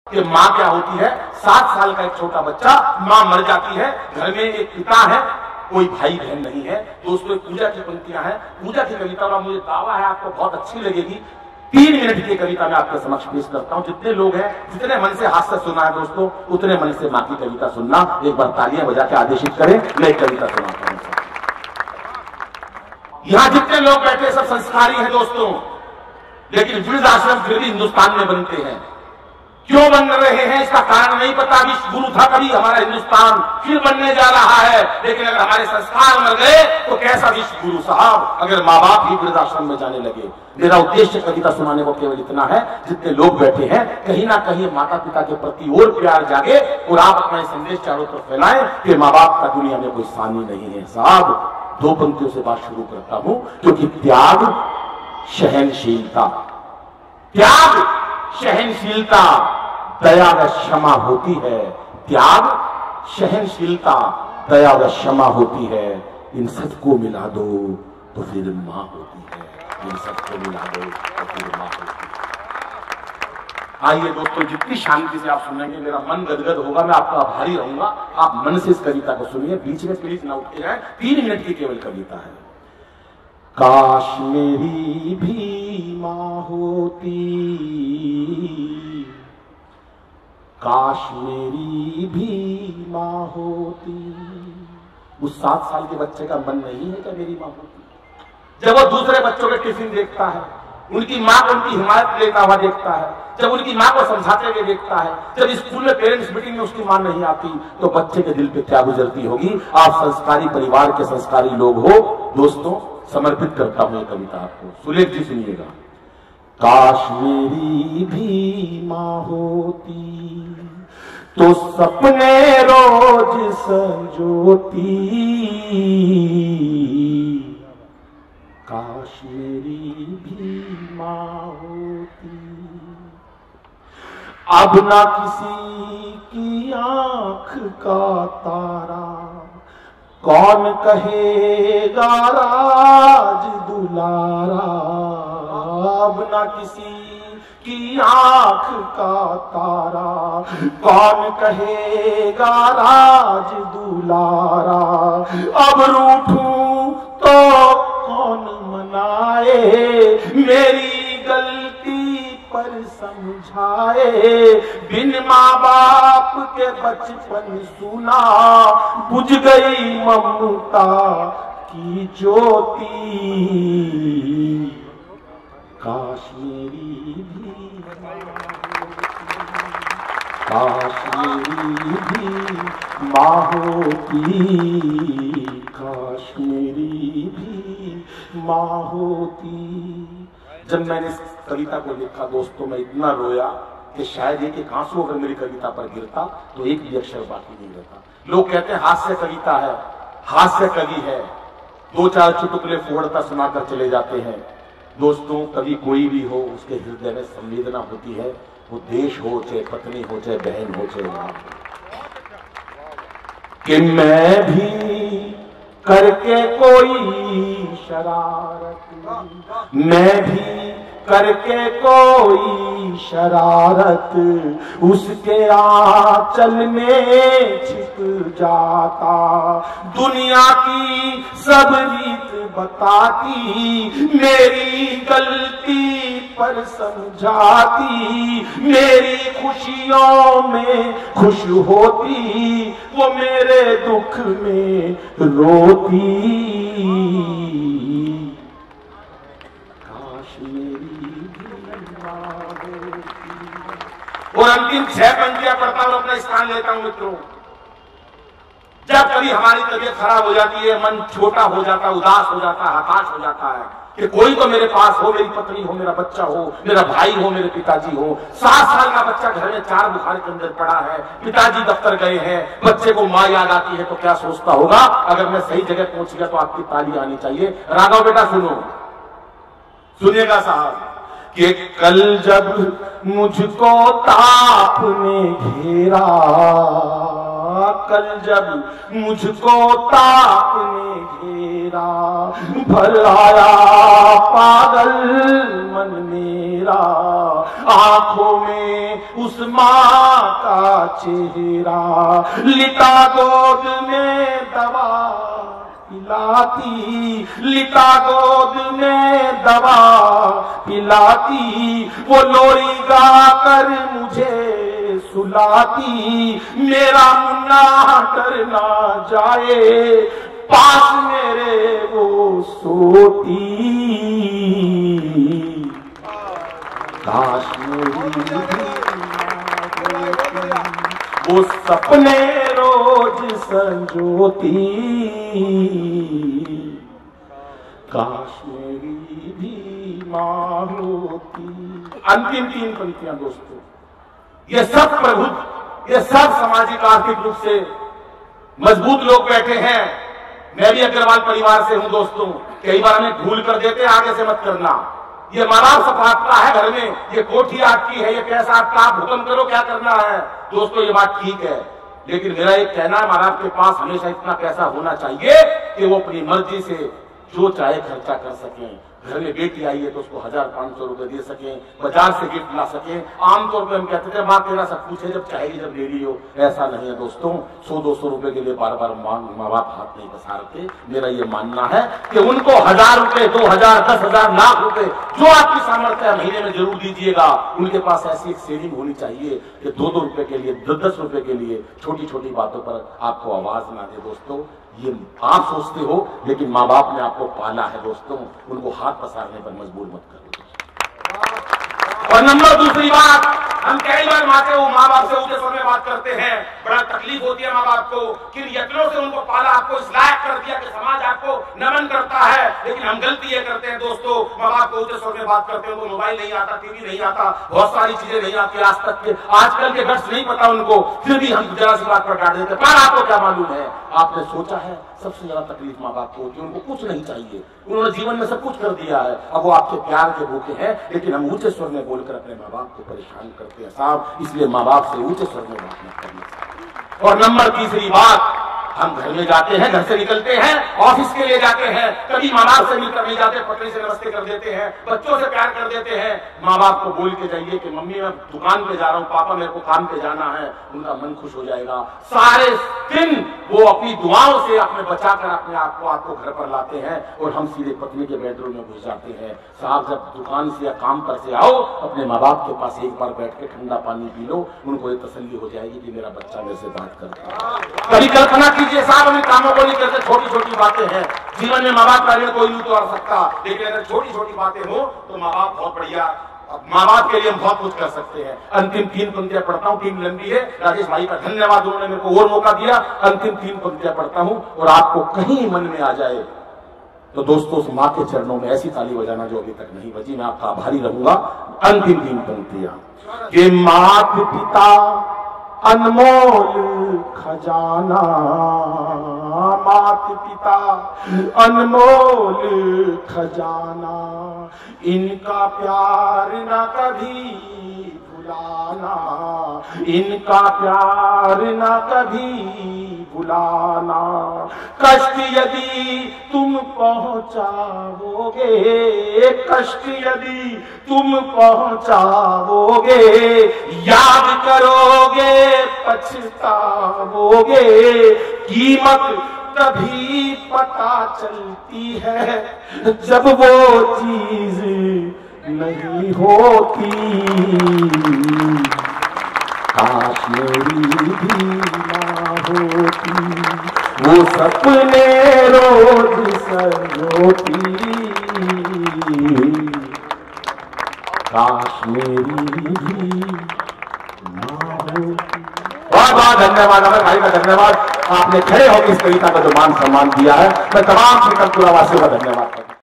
कि माँ क्या होती है। 7 साल का एक छोटा बच्चा, माँ मर जाती है, घर में एक पिता है, कोई भाई बहन नहीं है। दोस्तों पूजा की पंक्तियां हैं, पूजा की कविता और मुझे दावा है आपको बहुत अच्छी लगेगी। 3 मिनट की कविता मैं आपके समक्ष पेश करता हूं। जितने लोग हैं, जितने मन से हास्य सुना है दोस्तों, उतने मन से माँ की कविता सुनना। एक बार तालियां बजा के आदेशित करें, मैं एक कविता सुनाता हूं। यहां जितने लोग बैठे सब संस्कारी हैं दोस्तों, लेकिन वृद्धाश्रम फिर भी हिंदुस्तान में बनते हैं। क्यों बन रहे हैं इसका कारण नहीं पता। विश्व गुरु था कभी हमारा हिंदुस्तान, फिर बनने जा रहा है। लेकिन अगर हमारे संस्कार मर गए तो कैसा विश्व गुरु साहब, अगर माँ बाप ही वृद्धाश्रम में जाने लगे। मेरा उद्देश्य कविता सुनाने को केवल इतना है, जितने लोग बैठे हैं कहीं ना कहीं माता पिता के प्रति और प्यार जागे और आप अपना संदेश चारों तरफ फैलाएं कि माँ बाप का दुनिया में कोई सानी नहीं है। साहब 2 पंक्तियों से बात शुरू करता हूं, क्योंकि त्याग सहनशीलता, त्याग सहनशीलता दया व क्षमा होती है। त्याग सहनशीलता दया व क्षमा होती है। इन सबको मिला दो तो फिर मां होती है। इन सबको मिला दो तो फिर मां होती है। आइए दोस्तों, जितनी शांति से आप सुनेंगे मेरा मन गदगद होगा, मैं आपका आभारी रहूंगा। आप मन से इस कविता को सुनिए, बीच में प्लीज ना उठे जाए। 3 मिनट की केवल कविता है। काश मेरी भी मां होती, काश मेरी भी मां होती। उस 7 साल के बच्चे का मन नहीं है क्या मेरी मां होती। जब वो दूसरे बच्चों के टिफिन देखता है, उनकी मां को उनकी हिमायत लेता हुआ देखता है, जब उनकी मां को समझाते हुए देखता है, जब स्कूल में पेरेंट्स मीटिंग में उसकी मां नहीं आती, तो बच्चे के दिल पे क्या गुजरती होगी। आप संस्कारी परिवार के संस्कारी लोग हो दोस्तों, समर्पित करता हूं ये कविता आपको। सुलेख जी सुनिएगा। काश मेरी भी मां होती तो सपने रोज संजोती, काश मेरी भी मां होती। अब ना किसी की आंख का तारा, कौन कहेगा राज दुलारा। अब ना किसी की आंख का तारा, कौन कहेगा राज दुलारा। अब रूठूं तो कौन मनाए, मेरी गलती पर समझाए। बिन माँ बाप के बचपन सुना, बुझ गई ममता की ज्योति। काश मेरी भी, काश मेरी भी माँ होती, काश मेरी भी माँ होती। जब मैंने इस कविता को लिखा दोस्तों, मैं इतना रोया कि शायद एक आंसू अगर मेरी कविता पर गिरता तो एक भी अक्षर बाकी नहीं रहता। लोग कहते हैं हास्य कविता है, हास्य कवि है, 2-4 चुटकुले फोड़ता सुनाकर चले जाते हैं। दोस्तों कभी कोई भी हो, उसके हृदय में संवेदना होती है, वो देश हो, चाहे पत्नी हो, चाहे बहन हो, चाहे मां हो। कि मैं भी करके कोई शरारत, मैं भी करके कोई शरारत, उसके आंचल में छिप जाता। दुनिया की सब रीत बताती, मेरी गलती पर समझाती। मेरी खुशियों में खुश होती, वो मेरे दुख में रोती। और अंतिम 6 पंक्तियां पढ़ता हूं, अपना स्थान लेता हूं मित्रों। जब कभी हमारी तबीयत खराब हो जाती है, मन छोटा हो जाता है, उदास हो जाता है, हताश हो जाता है कि कोई तो मेरे पास हो, मेरी पत्नी हो, मेरा बच्चा हो, मेरा भाई हो, मेरे पिताजी हो। 7 साल का बच्चा घर में 4 बुखार के अंदर पड़ा है, पिताजी दफ्तर गए हैं, बच्चे को मां याद आती है तो क्या सोचता होगा। अगर मैं सही जगह पहुंच गया तो आपकी ताली आनी चाहिए। राघव बेटा सुनो, सुनिएगा साहब। कि कल जब मुझको ताप ने घेरा, कल जब मुझको ताप ने घेरा, भर आया पागल मन मेरा। आंखों में उस माँ का चेहरा, लिटा गोद में दवा पिलाती, लिटा गोद में दवा पिलाती, वो लोरी गा कर मुझे सुलाती, मेरा मुन्ना डर ना जाए पास मेरे वो सोती, काश मेरी वो सपने रोज संजोती, काश मेरी भी मां होती। अंतिम 3 पंक्तियां दोस्तों, ये सब प्रभु, ये सब सामाजिक आर्थिक रूप से मजबूत लोग बैठे हैं। मैं भी अग्रवाल परिवार से हूं दोस्तों, कई बार हमें भूल कर देते, आगे से मत करना। ये माँ बाप सफाता है घर में, ये कोठी आपकी है, ये कैसा आपका, आप हुक्म करो क्या करना है। दोस्तों ये बात ठीक है, लेकिन मेरा एक कहना है, माँ बाप के पास हमेशा इतना पैसा होना चाहिए कि वो अपनी मर्जी से जो चाहे खर्चा कर सकें। घर में बेटी आई है तो उसको 1500 रुपए दे सकें, बाजार से गिफ्ट ला सकें। आमतौर पर हम कहते थे माँ तेरा सब कुछ है, जब चाहेगी जब ले लियो। ऐसा नहीं है दोस्तों, 100-200 रुपए के लिए बार बार माँ बाप हाथ नहीं पसारते। मेरा ये मानना है कि उनको 1000 रुपए, 2000, 10,000, लाख रुपए जो आपकी सामर्थ्य है महीने में जरूर दीजिएगा। उनके पास ऐसी एक सेविंग होनी चाहिए कि 2-2 रुपए के लिए, 10-10 रुपए के लिए छोटी छोटी बातों पर आपको आवाज ना दे। दोस्तों ये आप सोचते हो, लेकिन माँ बाप ने आपको पाला है दोस्तों, उनको हाथ पसारने पर मजबूर मत करो। और नंबर दूसरी बात, हम कई बार माँ बाप से ऊंचे स्वर में बात करते हैं, बड़ा तकलीफ होती है माँ बाप को, किन यत्नों से उनको पाला, आपको इस लायक कर दिया कि समाज आपको नमन करता है। लेकिन हम गलती ये करते हैं दोस्तों, माँ बाप को ऊंचे स्वर में बात करते हैं, उनको मोबाइल नहीं आता, टीवी नहीं आता, बहुत सारी चीजें नहीं आती, आज तक के आजकल के गट्स नहीं पता उनको, फिर भी हम जरा सी बात पर काट देते। पर आपको क्या मालूम है, आपने सोचा है सबसे ज्यादा तकलीफ माँ बाप को होती है, उनको कुछ नहीं चाहिए, उन्होंने जीवन में सब कुछ कर दिया है, अब वो आपके प्यार के भूखे हैं, लेकिन हम ऊंचे स्वर में बोलकर अपने माँ बाप को परेशान करते हैं साहब। इसलिए माँ बाप से ऊंचे स्वर में बात न करनी। और नंबर तीसरी बात, हम घर में जाते हैं, घर से निकलते हैं, ऑफिस के लिए जाते हैं, कभी माँ बाप से मिलकर नहीं जाते, पत्नी से नमस्ते कर देते हैं, बच्चों से प्यार कर देते हैं। माँ बाप को बोल के जाइए कि मम्मी मैं दुकान पे जा रहा हूँ, पापा मेरे को काम पे जाना है, उनका मन खुश हो जाएगा। सारे दिन वो अपनी दुआओं से अपने बचाकर अपने आप को घर पर लाते हैं, और हम सीधे पत्नी के बेडरूम में घुस जाते हैं। साहब जब दुकान से या काम पर से आओ, अपने माँ बाप के पास एक बार बैठ के ठंडा पानी पी लो, उनको ये तसल्ली हो जाएगी कि मेरा बच्चा मेरे से बात करता है। कभी कल्पना कीजिए साहब, हम कामों को नहीं करते, छोटी छोटी बातें हैं जीवन में। माँ बाप का ऋण कोई नहीं उतार सकता, लेकिन अगर छोटी छोटी बातें हो तो माँ बाप बहुत बढ़िया, माँ बाप के लिए हम बहुत कुछ कर सकते हैं। अंतिम 3 पंक्तियां पढ़ता हूँ, 3 लंबी है, राजेश भाई का धन्यवाद, उन्होंने मेरे को और मौका दिया। अंतिम 3 पंक्तियां पढ़ता हूँ, और आपको कहीं मन में आ जाए तो दोस्तों उस माँ के चरणों में ऐसी ताली बजाना जो अभी तक नहीं बजी, मैं आपका आभारी रहूंगा। अंतिम 3 पंक्तियां, कि माता पिता अनमोल खजाना, माता पिता अनमोल खजाना, इनका प्यार न कभी भुलाना, इनका प्यार न कभी भुलाना। कष्ट यदि तुम पहुंचाओगे, कष्ट यदि तुम पहुंचाओगे, याद करोगे पछताओगे, कीमत तभी पता चलती है जब वो चीज नहीं होती। काश मेरी भी ना होती वो सपने रोज संजोती, काश मेरी भी ना होती। बहुत बहुत धन्यवाद अमर भाई का, धन्यवाद आपने खड़े होकर इस कविता का जो मान सम्मान दिया है। मैं तमाम श्रीकंठपुरा वासियों का धन्यवाद करता हूं।